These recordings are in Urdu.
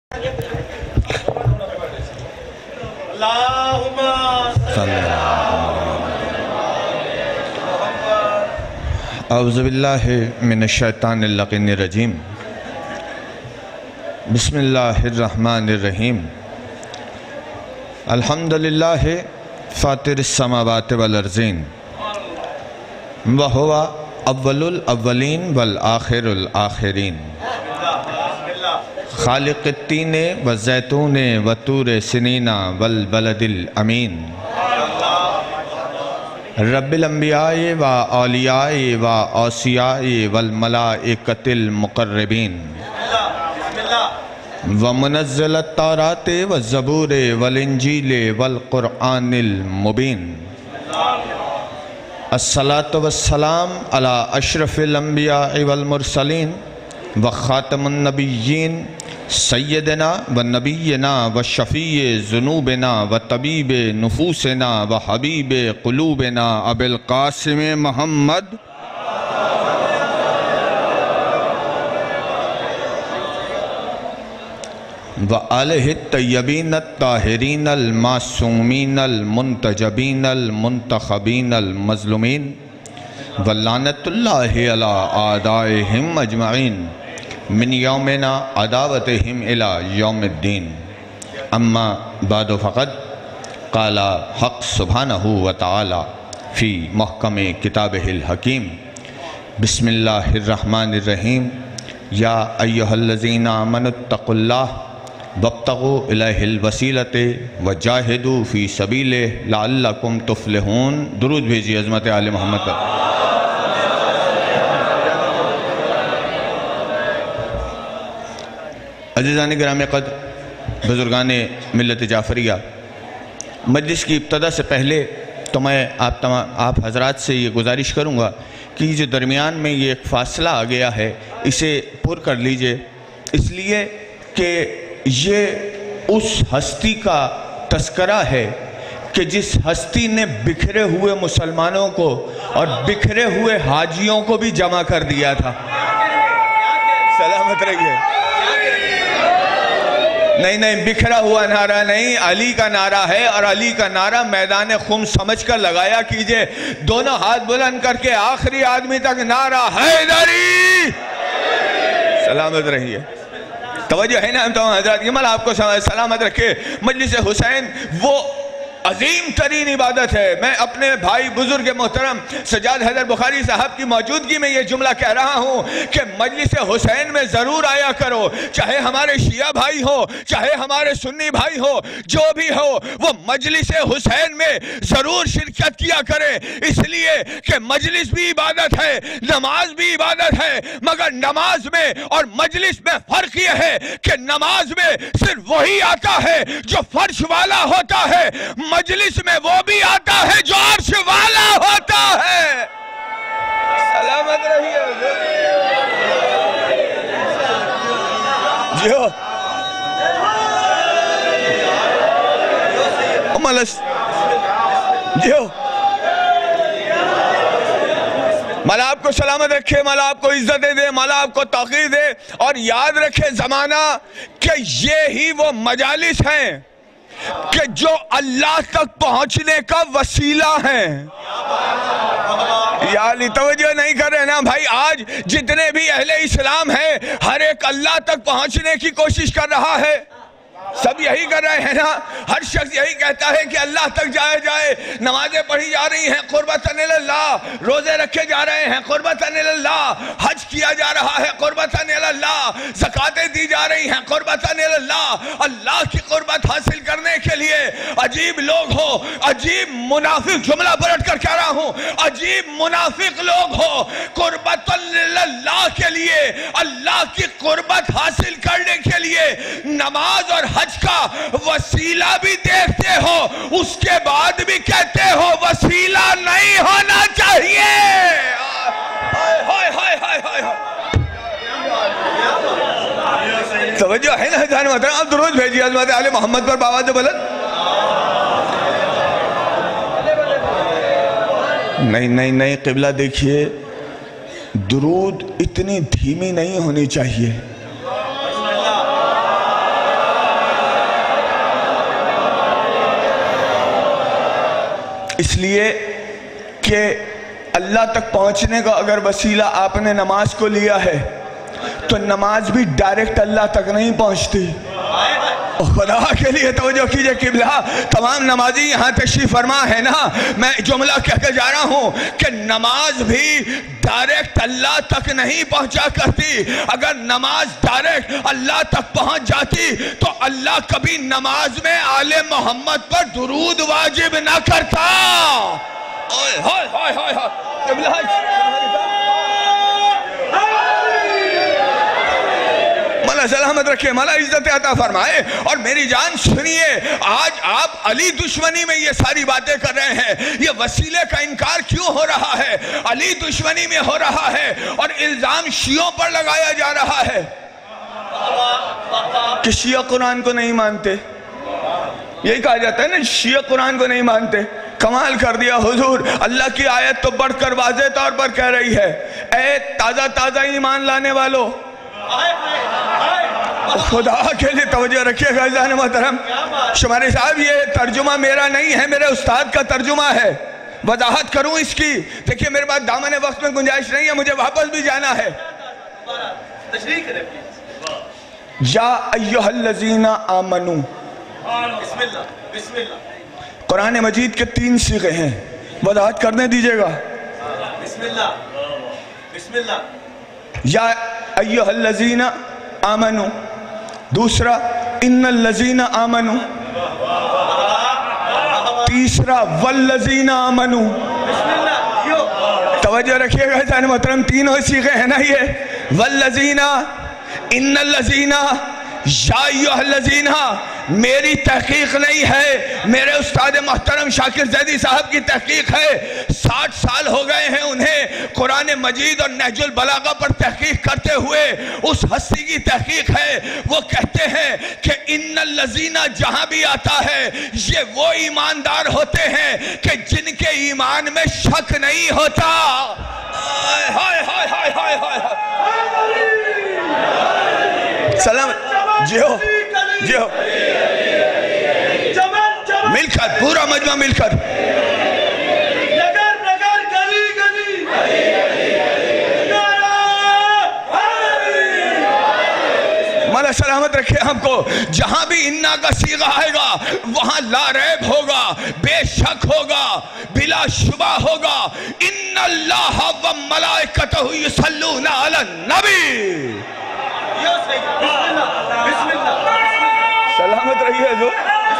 اعوذ باللہ من الشیطان اللعین الرجیم بسم اللہ الرحمن الرحیم الحمدللہ فاطر السماوات والارضین وہو اول الاولین والآخر الآخرین خالق التین والزیتون وطور سنین والبلد الامین رب الانبیاء و اولیاء و اوصیاء والملائکۃ المقربین ومنزل التوراۃ والزبور والانجیل والقرآن المبین الصلاة والسلام علی اشرف الانبیاء والمرسلین وخاتم النبیین سیدنا و نبینا و شفیع ذنوبنا و طبیب نفوسنا و حبیب قلوبنا ابو القاسم محمد و آلہ الطیبین الطاہرین المعصومین المنتجبین المنتخبین المظلومین ولعنت اللہ علی اعدائہم اجمعین من یومنا عداوتہم الی یوم الدین اما بعد فقد قال حق سبحانہ وتعالی فی محکم کتابہ الحکیم بسم اللہ الرحمن الرحیم یا ایہا الذین آمنوا اتقوا اللہ وابتغوا الیہ الوسیلۃ وجاہدوا فی سبیلہ لعلکم تفلحون۔ درود بھیجیے عظمت آل محمد پر۔ عزیزان گرامی قدر، بزرگان ملت جعفریہ، مجلس کی ابتدا سے پہلے تو میں آپ حضرات سے یہ گزارش کروں گا کہ جو درمیان میں یہ ایک فاصلہ آ گیا ہے اسے پر کر لیجئے، اس لیے کہ یہ اس ہستی کا تذکرہ ہے کہ جس ہستی نے بکھرے ہوئے مسلمانوں کو اور بکھرے ہوئے حاجیوں کو بھی جمع کر دیا تھا۔ سلامت رہیے۔ نہیں بکھرا ہوا نعرہ نہیں، علی کا نعرہ ہے، اور علی کا نعرہ میدان خم سمجھ کر لگایا کیجئے، دونوں ہاتھ بلند کر کے آخری آدمی تک نعرہ حیدری۔ سلامت رہیے۔ توجہ ہے نا ہم تمام حضرات، یہ ملا آپ کو سلامت رکھے۔ مجلس حسین وہ عظیم ترین عبادت ہے۔ میں اپنے بھائی بزرگ محترم سجاد حیدر بخاری صاحب کی موجودگی میں یہ جملہ کہہ رہا ہوں کہ مجلس حسین میں ضرور آیا کرو، چاہے ہمارے شیعہ بھائی ہو، چاہے ہمارے سنی بھائی ہو، جو بھی ہو، وہ مجلس حسین میں ضرور شرکت کیا کرے، اس لیے کہ مجلس بھی عبادت ہے، نماز بھی عبادت ہے، مگر نماز میں اور مجلس میں فرق یہ ہے کہ نماز میں صرف وہی آتا ہے جو فرش والا ہوتا ہے، مجلس میں وہ بھی آتا ہے جو عرش والا ہوتا ہے۔ سلامت رہیے۔ جیو جیو مولا آپ کو سلامت رکھے، مولا آپ کو عزت دے، مولا آپ کو توقیر دے، اور یاد رکھے زمانہ کہ یہی وہ مجالس ہیں کہ جو اللہ تک پہنچنے کا وسیلہ ہیں۔ یا علی توجہ نہیں کر رہے نا بھائی، آج جتنے بھی اہل اسلام ہیں ہر ایک اللہ تک پہنچنے کی کوشش کر رہا ہے، سب یہی کر رہے ہیں نا، ہر شخص یہی کہتا ہے کہ اللہ تک جائے، نمازیں پڑھی جا رہی ہیں قربتاً اللہ، روزے رکھے جا رہے ہیں قربتاً اللہ، حج کیا جا رہا ہے قربتاً اللہ، زکاتیں دی جا رہی ہیں قربتاً اللہ کی قربت حاصل کرنے کے لیے عجیب لوگ ہو، عجیب منافق، جملہ پلٹ کر کہہ رہا ہوں، عجیب منافق لوگ ہو، قربتاً اللہ کے لیے، اللہ کی قربت حاصل کرنے کے لیے نماز اور حج کا وسیلہ بھی دیکھتے ہو، اس کے بعد بھی کہتے ہو وسیلہ نہیں ہونا چاہیے۔ توجہ ہے نا جان محترم، آپ درود بھیجیے عظمت آل محمد پر بآواز بلند۔ نہیں قبلہ دیکھیے، درود اتنی دھیمی نہیں ہونی چاہیے۔ اس لیے کہ اللہ تک پہنچنے کا اگر وسیلہ آپ نے نماز کو لیا ہے تو نماز بھی ڈائریکٹ اللہ تک نہیں پہنچتی. خدا کے لیے توجہ کیجئے قبلہ، تمام نمازی یہاں تشریف فرما ہے نا، میں جملہ کہہ کے جا رہا ہوں کہ نماز بھی ڈائریکٹ اللہ تک نہیں پہنچا کرتی. اگر نماز ڈائریکٹ اللہ تک پہنچ جاتی تو اللہ کبھی نماز میں آل محمد پر درود واجب نہ کرتا. مولا سلامت رکھے، مولا عزت عطا فرمائے. اور میری جان سنیے، آج آپ علی دشمنی میں یہ ساری باتیں کر رہے ہیں. یہ وسیلے کا انکار کیوں ہو رہا ہے؟ علی دشمنی میں ہو رہا ہے اور الزام شیعوں پر لگایا جا رہا ہے کہ شیعہ قرآن کو نہیں مانتے. یہی کہا جاتا ہے نا، شیعہ قرآن کو نہیں مانتے. کمال کر دیا حضور، اللہ کی آیت تو بڑھ کر واضح طور پر کہہ رہی ہے، اے تازہ تازہ ایمان لانے والو. خدا کے لیے توجہ رکھیے گا عزیزان محترم. شماری صاحب یہ ترجمہ میرا نہیں ہے، میرے استاد کا ترجمہ ہے. وضاحت کروں اس کی؟ دیکھیے میرے پاس دامن وقت میں گنجائش نہیں ہے، مجھے واپس بھی جانا ہے. یا ایہا الذین آمنو، قرآن مجید کے 3 صیغے ہیں، وضاحت کرنے دیجئے گا. یا ایہا الذین آمنو، دوسرا ان الذین آمنو، تیسرا والذین آمنو. توجہ رکھیے گا حضرت محترم، تینوں صیغے ہیں نا یہ، والذین، ان الذین، یا ایہا الذین. میری تحقیق نہیں ہے، میرے استاد محترم شاکر زیدی صاحب کی تحقیق ہے. 60 سال ہو گئے ہیں انہیں قرآن مجید اور نہج البلاغہ پر تحقیق کرتے ہوئے. اس ہستی کی تحقیق ہے، وہ کہتے ہیں کہ ان الذین جہاں بھی آتا ہے یہ وہ ایماندار ہوتے ہیں کہ جن کے ایمان میں شک نہیں ہوتا. سلام جی ہو جی ہو، مل کر پورا مجمع مل کر. مولا سلامت رکھے ہم کو. جہاں بھی انا کا صیغہ آئے گا وہاں لا ریب ہوگا، بے شک ہوگا، بلا شبہ ہوگا. ان اللہ و ملائکتہ یصلون علی النبی. سلامت رہیے حضور.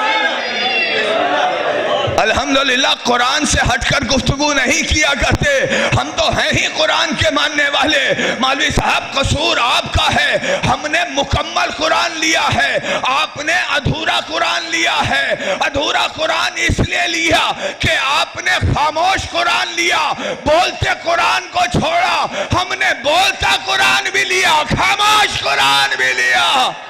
الحمدللہ قرآن سے ہٹ کر گفتگو نہیں کیا کرتے، ہم تو ہیں ہی قرآن کے ماننے والے. مولوی صاحب قصور آپ کا ہے، ہم نے مکمل قرآن لیا ہے، آپ نے ادھورا قرآن لیا ہے. ادھورا قرآن اس لیے لیا کہ آپ نے خاموش قرآن لیا، بولتے قرآن کو چھوڑا. ہم نے بولتا قرآن بھی لیا، خاموش قرآن بھی لیا.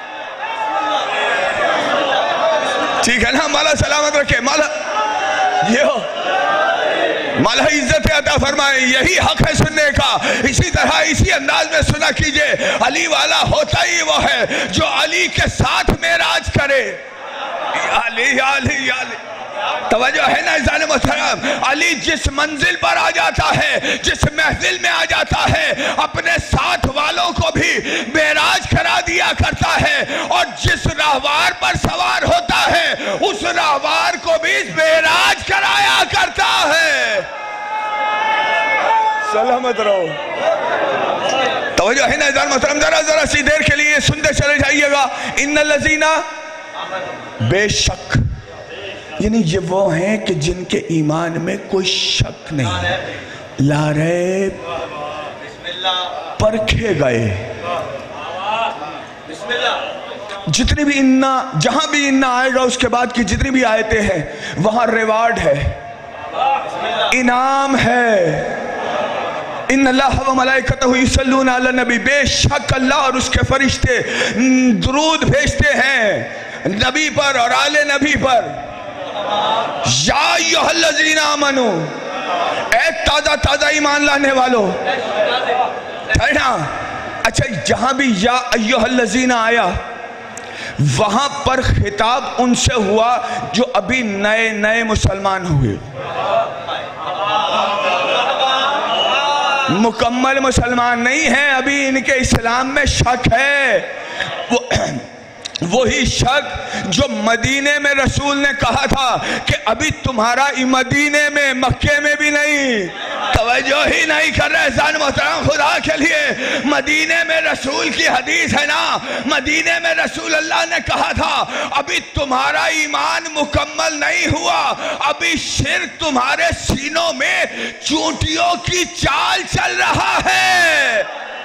ٹھیک ہے نا؟ مولا سلامت رکھے. مولا یہ ہو، مولا عزت عطا فرمائے. یہی حق ہے سننے کا. اسی طرح اسی انداز میں سنا کیجئے، علی والا ہوتا ہی وہ ہے جو علی کے ساتھ معراج کرے. علی علی علی. توجہ ہے نا عزیزان محترم؟ علی جس منزل پر آ جاتا ہے، جس محفل میں آ جاتا ہے، اپنے ساتھ والوں کو بھی معراج کرا دیا کرتا ہے، اور جس راہوار پر سوار ہوتا ہے اس راہوار کو بھی معراج کرایا کرتا ہے. سلامت رہو. توجہ ہے نا عزیزان محترم؟ ذرا سی دیر کے لیے سنتے چلے جائیے گا. ان الذین، بے شک، یعنی یہ وہ ہیں کہ جن کے ایمان میں کوئی شک نہیں، لا ریب، پرکھے گئے. جتنی بھی انا، جہاں بھی انا آئے گا اس کے بعد کی جتنی بھی آیتیں ہیں وہاں ریوارڈ ہے، انعام ہے. ان اللہ و ملائکتہ یصلون علی النبی، بے شک اللہ اور اس کے فرشتے درود بھیجتے ہیں نبی پر اور آل نبی پر. یا ایہا الذین آمنو، اے تازہ تازہ ایمان لانے والو. ہے نا؟ اچھا، جہاں بھی یا ایہا الذین آیا وہاں پر خطاب ان سے ہوا جو ابھی نئے مسلمان ہوئے. مکمل مسلمان نہیں ہیں، ابھی ان کے اسلام میں شک ہے، وہی شک جو مدینے میں رسول نے کہا تھا کہ ابھی تمہارا مدینے میں، مکے میں بھی نہیں، توجہ ہی نہیں کر رہے زان محترم خدا کے لیے۔ مدینے میں رسول کی حدیث ہے نا، مدینے میں رسول اللہ نے کہا تھا ابھی تمہارا ایمان مکمل نہیں ہوا، ابھی شرک تمہارے سینوں میں چونٹیوں کی چال چل رہا ہے۔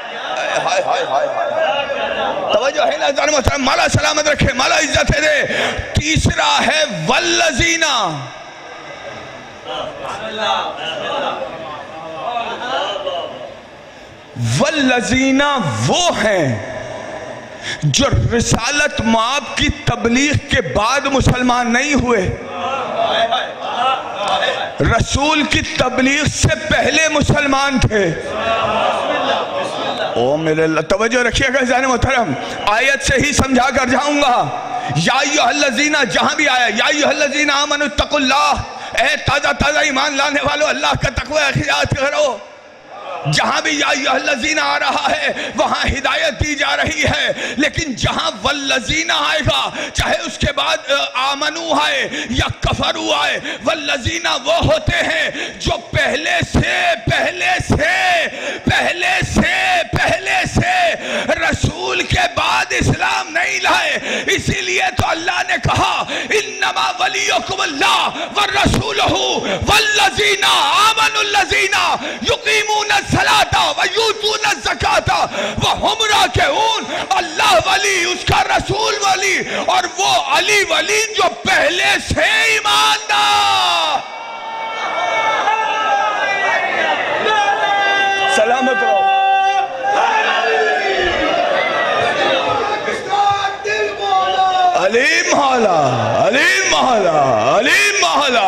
توجہ ہے نا زان محترم، مولا سلامت رکھے، مولا عزت دے۔ تیسرا ہے والذین، والذین وہ ہیں جو رسالت مآب کی تبلیغ کے بعد مسلمان نہیں ہوئے، رسول کی تبلیغ سے پہلے مسلمان تھے۔ او میرے اللہ، توجہ رکھیے گا زان محترم، آیت سے ہی سمجھا کر جاؤں گا۔ یا ایھا الذین، جہاں بھی آیا یا ایھا الذین آمنوا اتقوا اللہ، اے تازہ تازہ ایمان لانے والو اللہ کا تقوی اختیار کرو۔ جہاں بھی یا ایھا الذین آ رہا ہے وہاں ہدایت دی جا رہی ہے، لیکن جہاں والذین آئے گا چاہے اس کے بعد آمنو آئے یا کفرو آئے، والذین وہ ہوتے ہیں جو پہلے سے رسول کے بعد اسلام نہیں لائے۔ اسی لیے تو اللہ نے کہا انما ولیکم اللہ والرسولہ والذین آمنوا الذین یقیمون الصلاۃ ویؤتون الزکاۃ وہم راکعون۔ اللہ ولی، اس کا رسول ولی، اور وہ علی ولی جو پہلے سے ایماندار۔ سلامت رہو۔ علیم مولا، علیم مولا، علیم مولا،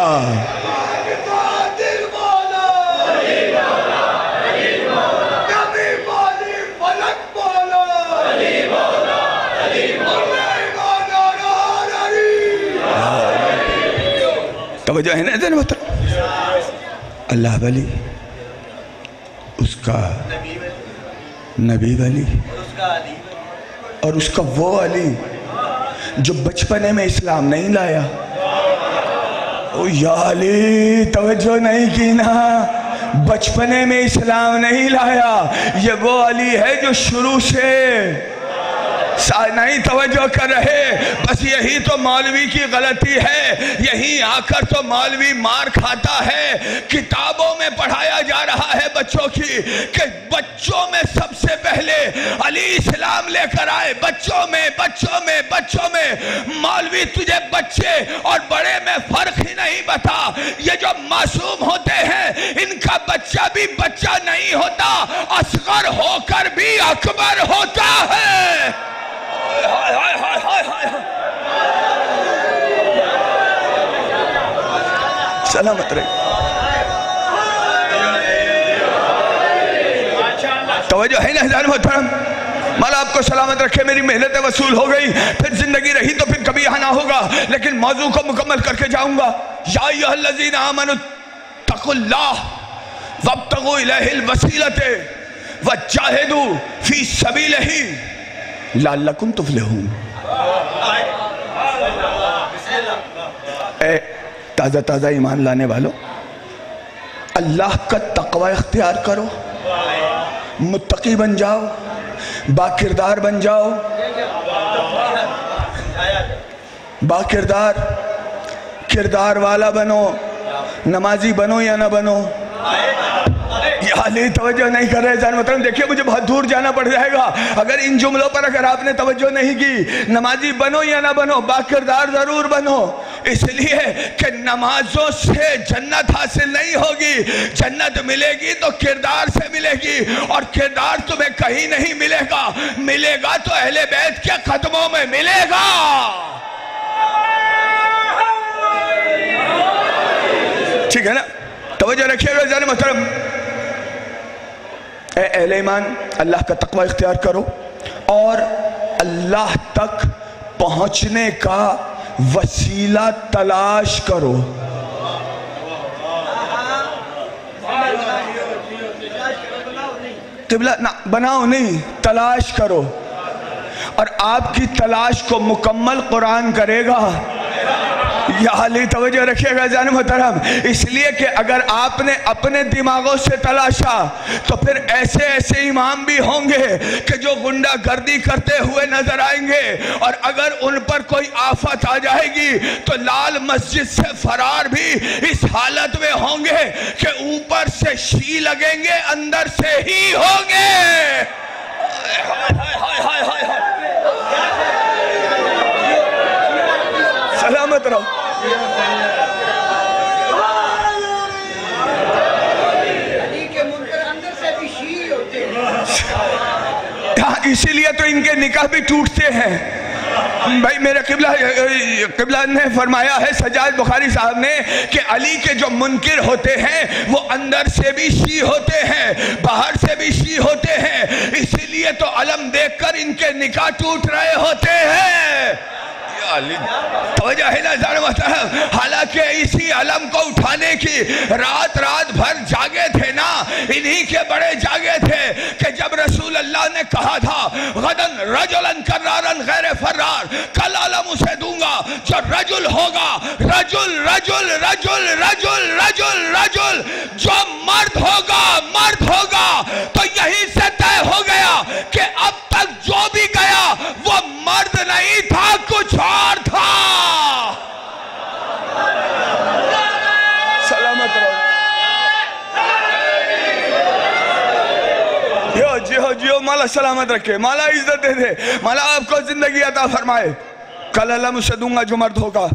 توجہ ہے نا ذرا بتا۔ اللہ ولی، اس کا نبی ولی، اور اس کا وہ علی جو بچپنے میں اسلام نہیں لایا۔ او یا علی، توجہ نہیں کی نا، بچپنے میں اسلام نہیں لایا، یہ وہ علی ہے جو شروع سے نہیں توجہ کر رہے۔ بس یہی تو مولوی کی غلطی ہے، یہی آ کر تو مولوی مار کھاتا ہے۔ کتابوں میں پڑھایا جا رہا ہے بچوں کی کہ بچوں میں سب سے پہلے علی اسلام لے کر آئے، بچوں میں۔ مولوی تجھے بچے اور بڑے میں فرق ہی نہیں بتا۔ یہ جو معصوم ہوتے ہیں ان کا بچہ بھی بچہ نہیں ہوتا، اصغر ہو کر بھی اکبر ہوتا ہے۔ سلامت رہے، توجہ ہے نا ہزار محترم۔ مولا آپ کو سلامت رکھے، میری محنتیں وصول ہو گئی، پھر زندگی رہی تو پھر کبھی یہاں نہ ہوگا، لیکن موضوع کو مکمل کر کے جاؤں گا۔ یا ایھا الذین آمنوا اتقوا اللہ وابتغوا الیہ الوسیلۃ وجاہدوا فی سبیلہ لعلکم تفلحون۔ اے تازہ تازہ ایمان لانے والو، اللہ کا تقوی اختیار کرو، متقی بن جاؤ، با کردار بن جاؤ، با کردار والا بنو، نمازی بنو یا نہ بنو۔ یا علی، توجہ نہیں کر رہے جان محترم، دیکھیے مجھے بہت دور جانا پڑ جائے گا اگر ان جملوں پر اگر آپ نے توجہ نہیں کی۔ نمازی بنو یا نہ بنو، با کردار ضرور بنو، اس لیے کہ نمازوں سے جنت حاصل نہیں ہوگی، جنت ملے گی تو کردار سے ملے گی، اور کردار تمہیں کہیں نہیں ملے گا تو اہل بیت کے قدموں میں ملے گا۔ ٹھیک ہے نا، توجہ رکھیے گا جان محترم۔ اے اہل ایمان، اللہ کا تقوی اختیار کرو اور اللہ تک پہنچنے کا وسیلہ تلاش کرو۔ قبلہ بناؤ نہیں، تلاش کرو، اور آپ کی تلاش کو مکمل قرآن کرے گا۔ یا علی توجہ رکھیے گا جان محترم، اس لیے کہ اگر آپ نے اپنے دماغوں سے تلاشا تو پھر ایسے ایسے امام بھی ہوں گے کہ جو غنڈہ گردی کرتے ہوئے نظر آئیں گے، اور اگر ان پر کوئی آفت آ جائے گی تو لال مسجد سے فرار بھی اس حالت میں ہوں گے کہ اوپر سے شی لگیں گے، اندر سے ہی ہوں گے۔ سلامت رہو۔ اسی لیے تو ان کے نکاح بھی ٹوٹتے ہیں بھائی۔ میرے قبلہ نے فرمایا ہے، سجاد بخاری صاحب نے، کہ علی کے جو منکر ہوتے ہیں وہ اندر سے بھی شیعہ ہوتے ہیں، باہر سے بھی شیعہ ہوتے ہیں، اسی لیے تو علم دیکھ کر ان کے نکاح ٹوٹ رہے ہوتے ہیں۔ توجہ ہے نا جان محترم، حالانکہ اسی علم کو اٹھانے کی رات بھر جاگے تھے نا، انہی کے بڑے جاگے تھے کہ جب رسول اللہ نے کہا تھا غدن رجلن کرارن غیر فرار، کل علم اسے دوں گا جو رجل ہوگا، رجل رجل رجل رجل رجل رجل، جو مرد ہوگا، تو یہی سے طے ہو گیا کہ اب تک جو بھی گیا وہ مرد نہیں تھا، کچھ اور تھا۔ سلامت رہو۔ جیو مولا سلامت رکھے، مولا عزت دے دے، مولا آپ کو زندگی عطا فرمائے۔ کل علم اسے دوں گا جو مرد ہوگا۔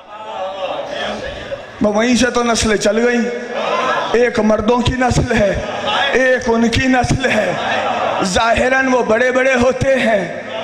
وہیں سے تو نسلیں چل گئیں، ایک مردوں کی نسل ہے، ایک ان کی نسل ہے۔ ظاہراً وہ بڑے بڑے ہوتے ہیں،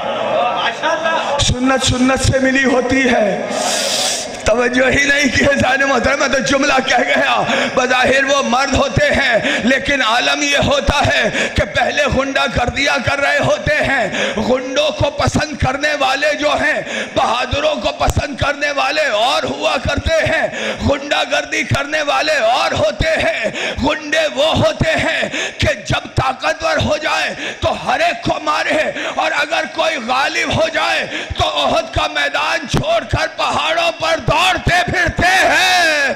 سنت سے ملی ہوتی ہے، توجہ ہی نہیں کی ہے جان محترم، تو جملہ کہہ گیا، بظاہر وہ مرد ہوتے ہیں، لیکن عالم یہ ہوتا ہے کہ پہلے غنڈہ گردیاں کر رہے ہوتے ہیں۔ غنڈوں کو پسند کرنے والے جو ہیں، بہادروں کو پسند کرنے والے اور ہوا کرتے ہیں، غنڈہ گردی کرنے والے اور ہوتے ہیں۔ غنڈے وہ ہوتے ہیں کہ جب طاقتور ہو جائے تو ہر ایک کو مارے، اور اگر کوئی غالب ہو جائے تو احد کا میدان چھوڑ کر پہاڑوں پر دوڑتے پھرتے ہیں۔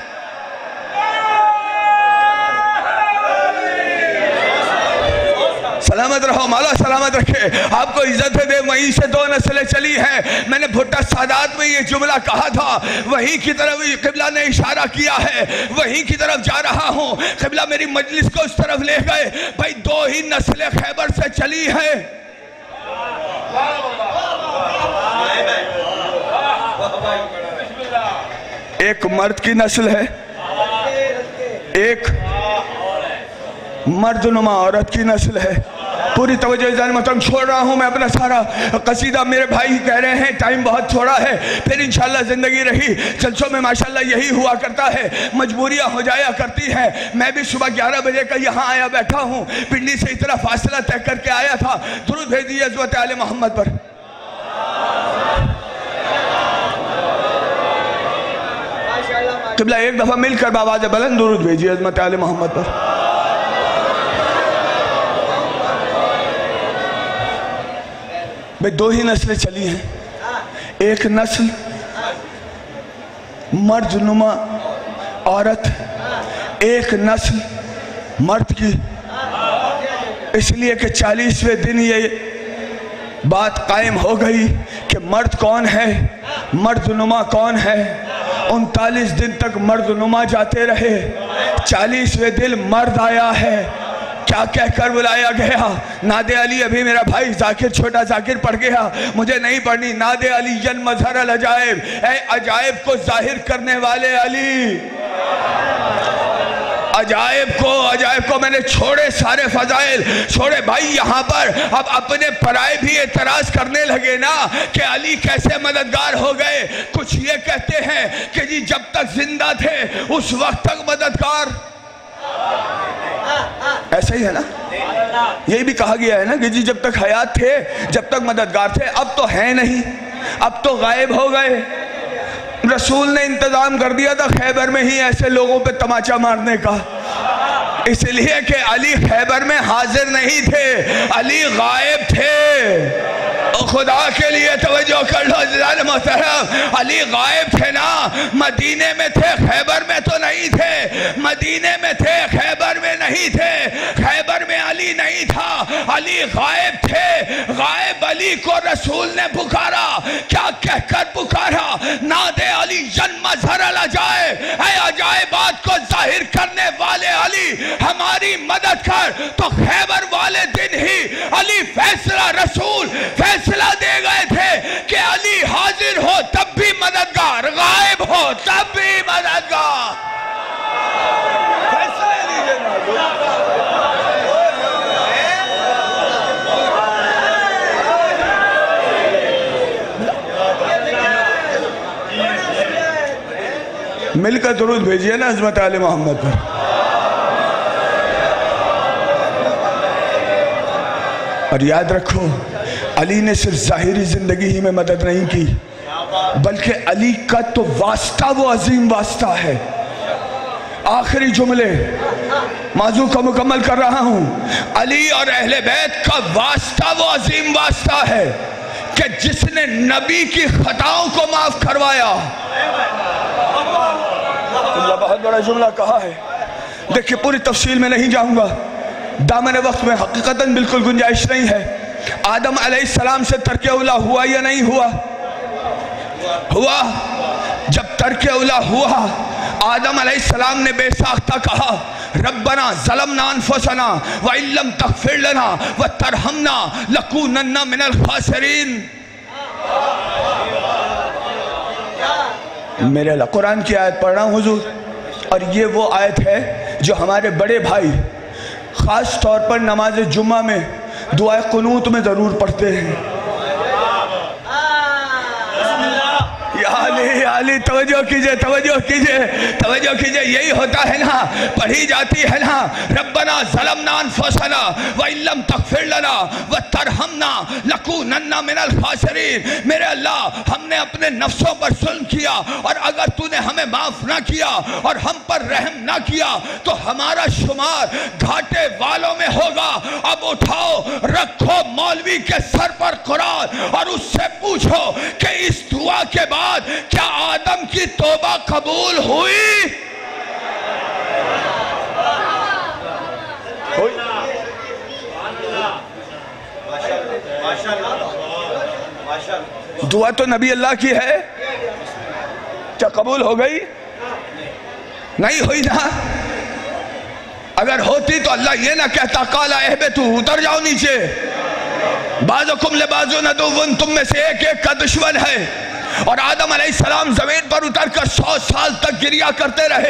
سلامت رہو، مولا سلامت رکھے، آپ کو عزت دے۔ وہیں سے دو نسلیں چلی ہیں۔ میں نے بھٹہ سادات میں یہ جملہ کہا تھا، وہیں کی طرف قبلہ نے اشارہ کیا ہے، وہیں کی طرف جا رہا ہوں۔ قبلہ میری مجلس کو اس طرف لے گئے، بھائی دو ہی نسلیں خیبر سے چلی ہیں۔ ایک مرد کی نسل ہے، ایک مرد نما عورت کی نسل ہے۔ پوری توجہ جان محترم، چھوڑ رہا ہوں میں اپنا سارا قصیدہ، میرے بھائی کہہ رہے ہیں ٹائم بہت تھوڑا ہے، پھر انشاءاللہ زندگی رہی جلسوں میں ماشاءاللہ یہی ہوا کرتا ہے، مجبوریاں ہو جایا کرتی ہیں۔ میں بھی صبح 11 بجے کا یہاں آیا بیٹھا ہوں، پنڈی سے اتنا فاصلہ طے کر کے آیا تھا۔ درود بھیج دیجیے حضرت آل محمد پر۔ قبلہ ایک دفعہ مل کر بآواز بلند درود بھیجیے عظمت آل محمد پر۔ بھئی دو ہی نسلیں چلی ہیں، ایک نسل مرد نما عورت، ایک نسل مرد کی۔ اس لیے کہ 40ویں دن یہ بات قائم ہو گئی کہ مرد کون ہے، مرد نما کون ہے۔ 39 دن تک مرد نما جاتے رہے، 40ویں دن مرد آیا ہے۔ کیا کہہ کر بلایا گیا؟ ناد علی، ابھی میرا بھائی ذاکر چھوٹا ذاکر پڑھ گیا، مجھے نہیں پڑھنی۔ ناد علی ین مظہر العجائب، اے عجائب کو ظاہر کرنے والے علی۔ عجائب کو میں نے چھوڑے، سارے فضائل چھوڑے۔ بھائی یہاں پر اب اپنے پرائے بھی اعتراض کرنے لگے نا کہ علی کیسے مددگار ہو گئے۔ کچھ یہ کہتے ہیں کہ جی جب تک زندہ تھے اس وقت تک مددگار، ایسا ہی ہے نا، یہی بھی کہا گیا ہے نا کہ جی جب تک حیات تھے جب تک مددگار تھے، اب تو ہے نہیں، اب تو غائب ہو گئے۔ رسول نے انتظام کر دیا تھا خیبر میں ہی ایسے لوگوں پہ تماچا مارنے کا، اس لیے کہ علی خیبر میں حاضر نہیں تھے، علی غائب تھے۔ خدا کے لیے توجہ کر لو عزیزان محترم، علی غائب تھے نا، مدینے میں تھے، خیبر میں تو نہیں تھے، مدینے میں تھے، خیبر میں نہیں تھے، خیبر میں علی نہیں تھا، علی غائب تھے۔ غائب علی کو رسول نے پکارا، کیا کہہ کر پکارا؟ نادے علی جن مظہر جائے، اے عجائبات کو ظاہر کرنے والے علی ہماری مدد کر۔ تو خیبر والے دن ہی علی فیصلہ، رسول فیصلہ دے گئے تھے کہ علی حاضر ہو تب بھی مددگار، غائب ہو تب بھی مددگار۔ فیصلہ دیجئے مل کر درود بھیجئے نا عظمت آل محمد پر۔ اور یاد رکھو، علی نے صرف ظاہری زندگی ہی میں مدد نہیں کی، بلکہ علی کا تو واسطہ وہ عظیم واسطہ ہے۔ آخری جملے موضوع کو مکمل کر رہا ہوں۔ علی اور اہل بیت کا واسطہ وہ عظیم واسطہ ہے کہ جس نے نبی کی خطاؤں کو معاف کروایا۔ اللہ بہت بڑا جملہ کہا ہے، دیکھیں پوری تفصیل میں نہیں جاؤں گا، دامن وقت میں حقیقتاً بالکل گنجائش نہیں ہے۔ آدم علیہ السلام سے ترک اولا ہوا یا نہیں ہوا؟ ہوا۔ جب ترک اولا ہوا، آدم علیہ السلام نے بے ساختہ کہا ربنا ظلمنا انفسنا وَإِن لَّمْ تَغْفِرْ لَنَا وَتَرْحَمْنَا لَكُونَنَّ مِنَ الْخَاسِرِينَ۔ میرے اللہ قرآن کی آیت پڑھ رہا ہوں حضور، اور یہ وہ آیت ہے جو ہمارے بڑے بھائی خاص طور پر نماز جمعہ میں دعائے قنوت میں ضرور پڑھتے ہیں۔ یا علی توجہ کیجئے، توجہ کیجئے، توجہ کیجئے، یہی ہوتا ہے نا، پڑھی جاتی ہے نا ربنا ظلمنا انفسنا وَإِن لَّمْ تَغْفِرْ لَنَا وَتَرْحَمْنَا لَكُونَنَّ مِنَ الْخَاسِرِينَ۔ میرے اللہ، ہم نے اپنے نفسوں پر ظلم کیا، اور اگر تو نے ہمیں معاف نہ کیا اور ہم پر رحم نہ کیا تو ہمارا شمار گھاٹے والوں میں ہوگا۔ اب اٹھاؤ، رکھو مولوی کے سر پر قرآن اور اس سے پوچھو کہ اس دعا کے بعد کیا آدم کی توبہ قبول ہوئی؟ دعا تو نبی اللہ کی ہے، کیا قبول ہو گئی؟ نہیں ہوئی نا۔ اگر ہوتی تو اللہ یہ نہ کہتا قالا اہبتو، اتر جاؤ نیچے، بعضکم لبعض عدو، تم میں سے ایک ایک کا دشمن ہے۔ اور آدم علیہ السلام زمین پر اتر کر 100 سال تک گریہ کرتے رہے۔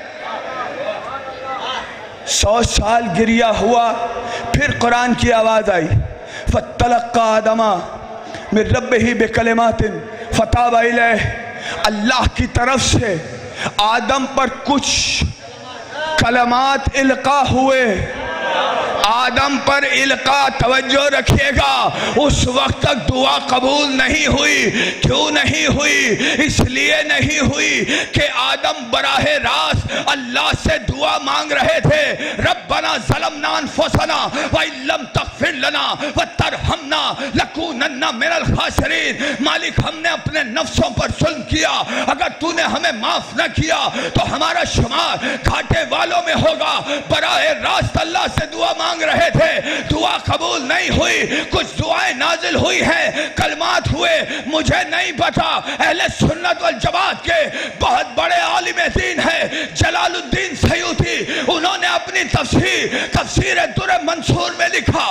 100 سال گریہ ہوا، پھر قرآن کی آواز آئی فَاتَّلَقَّى آدَمَ مِن رَبِّهِ بِكَلِمَاتٍ فَتَابَ إِلَيْهِ۔ اللہ کی طرف سے آدم پر کچھ کلمات القاء ہوئے، آدم پر القاء، توجہ رکھیے گا، اس وقت تک دعا قبول نہیں ہوئی۔ کیوں نہیں ہوئی؟ اس لیے نہیں ہوئی کہ آدم براہ راست اللہ سے دعا مانگ رہے تھے ربنا ظلمنا انفسنا وَإِن لَّمْ تَغْفِرْ لَنَا وَتَرْحَمْنَا لَكُونَنَّ مِنَ الْخَاسِرِينَ۔ مالک، ہم نے اپنے نفسوں پر ظلم کیا، اگر تو نے ہمیں معاف نہ کیا تو ہمارا شمار گھاٹے والوں میں ہوگا۔ براہ راست اللہ سے دعا مانگ رہے تھے، دعا قبول نہیں ہوئی۔ کچھ دعائیں نازل ہوئی ہیں، کلمات ہوئے، مجھے نہیں پتا۔ اہل سنت والجماعت کے بہت بڑے عالم دین ہیں جلال الدین سیوطی، انہوں نے اپنی تفسیر در منصور میں لکھا،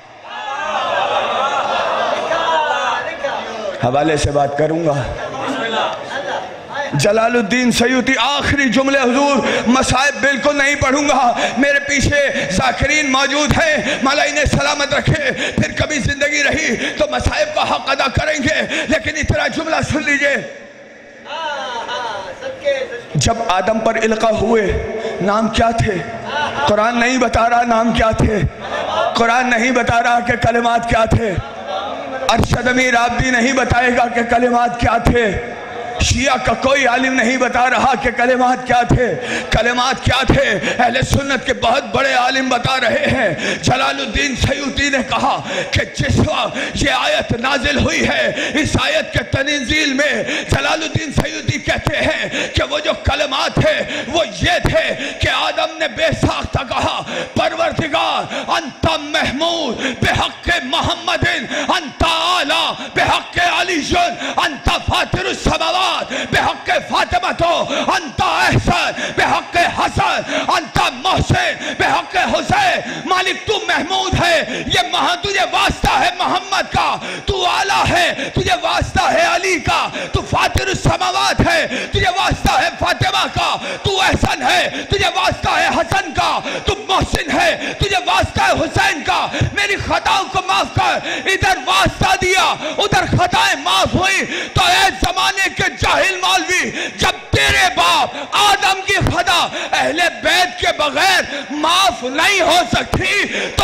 حوالے سے بات کروں گا۔ جلال الدین سیوطی، آخری جملے حضور، مصائب بالکل نہیں پڑھوں گا، میرے پیچھے ذاکرین موجود ہیں، مولا انہیں سلامت رکھے، پھر کبھی زندگی رہی تو مصائب کا حق ادا کریں گے، لیکن اتنا جملہ سن لیجئے۔ جب آدم پر القاء ہوئے، نام کیا تھے؟ قرآن نہیں بتا رہا نام کیا تھے، قرآن نہیں بتا رہا کہ کلمات کیا تھے، ارشد امیر عابدی نہیں بتائے گا کہ کلمات کیا تھے۔ شیعہ کا کوئی عالم نہیں بتا رہا کہ کلمات کیا تھے، کلمات کیا تھے، اہل سنت کے بہت بڑے عالم بتا رہے ہیں۔ جلال الدین سیوطی نے کہا کہ جس وقت یہ آیت نازل ہوئی ہے، اس آیت کے تنزیل میں جلال الدین سیوطی کہتے ہیں کہ وہ جو کلمات ہے وہ یہ تھے کہ آدم نے بے ساختہ کہا پروردگار انت محمود بحق محمد انت اعلی بحق علی انت فاطر السماوات بحق فاطمہ انت احسن بحق حسن انت محسن بحق حسین۔ مالک تو محمود ہے، یہ تجھے واسطہ ہے محمد کا، تو اعلیٰ ہے، تجھے واسطہ ہے علی کا، تو فاطر السماوات ہے، تجھے واسطہ ہے فاطمہ کا، تو احسن ہے، تجھے واسطہ ہے حسن کا، تو محسن ہے، تجھے واسطہ ہے حسین کا، میری خطاؤں کو معاف کر۔ ادھر واسطہ دیا، ادھر خطائیں معاف ہوئی۔ تو اے زمانے کے جاہل مولوی، جب تیرے باپ آدم کی خطا اہل بیت کے بغیر معاف نہیں ہو سکتی،